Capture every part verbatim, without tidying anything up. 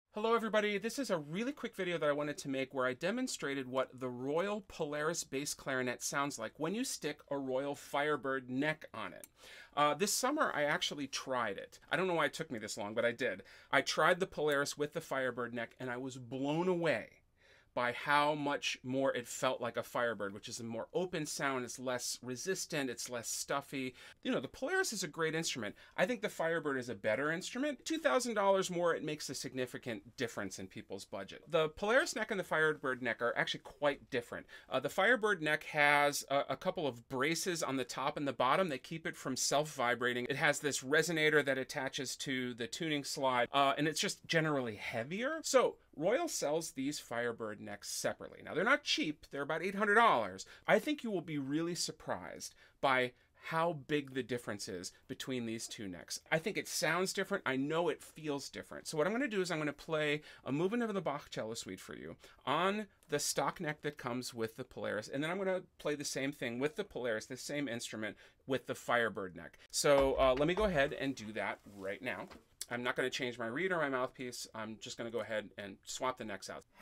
Hello everybody, this is a really quick video that I wanted to make where I demonstrated what the Royal Polaris bass clarinet sounds like when you stick a Royal FIREBIRD neck on it. Uh, this summer I actually tried it. I don't know why it took me this long, but I did. I tried the Polaris with the FIREBIRD neck and I was blown away by how much more it felt like a FIREBIRD, which is a more open sound, it's less resistant, it's less stuffy. You know, the Polaris is a great instrument. I think the FIREBIRD is a better instrument. two thousand dollars more, it makes a significant difference in people's budget. The Polaris neck and the FIREBIRD neck are actually quite different. Uh, the FIREBIRD neck has a, a couple of braces on the top and the bottom that keep it from self-vibrating. It has this resonator that attaches to the tuning slide, uh, and it's just generally heavier. So Royal sells these FIREBIRD necks separately. Now, they're not cheap. They're about eight hundred dollars. I think you will be really surprised by how big the difference is between these two necks. I think it sounds different. I know it feels different. So what I'm going to do is I'm going to play a movement of the Bach cello suite for you on the stock neck that comes with the Polaris. And then I'm going to play the same thing with the Polaris, the same instrument with the FIREBIRD neck. So uh, let me go ahead and do that right now. I'm not going to change my reed or my mouthpiece. I'm just going to go ahead and swap the necks out.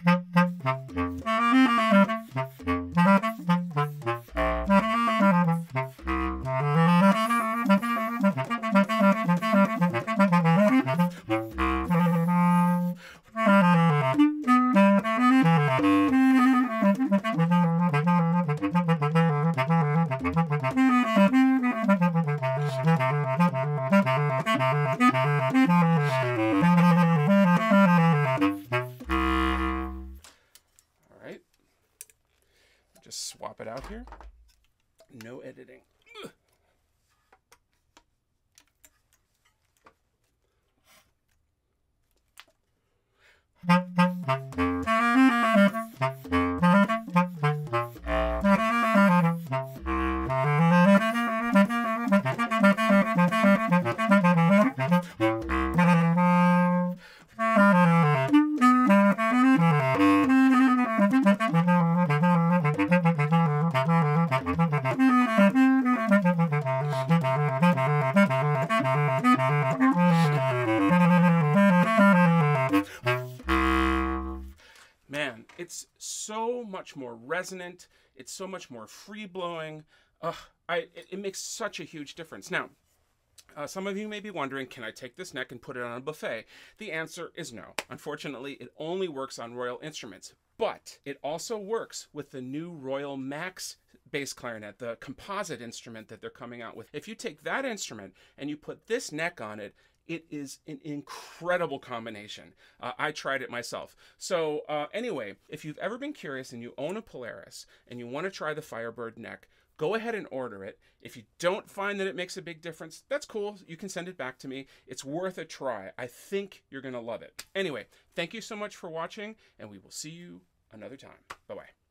Just swap it out here. No editing. Ugh. Man, it's so much more resonant. It's so much more free-blowing. Uh, I, it, it makes such a huge difference. Now, uh, some of you may be wondering, can I take this neck and put it on a buffet? The answer is no. Unfortunately, it only works on Royal instruments. But it also works with the new Royal Max bass clarinet, the composite instrument that they're coming out with. If you take that instrument and you put this neck on it, it is an incredible combination. Uh, I tried it myself. So uh, anyway, if you've ever been curious and you own a Polaris and you want to try the FIREBIRD neck, go ahead and order it. If you don't find that it makes a big difference, that's cool. You can send it back to me. It's worth a try. I think you're going to love it. Anyway, thank you so much for watching, and we will see you another time. Bye-bye.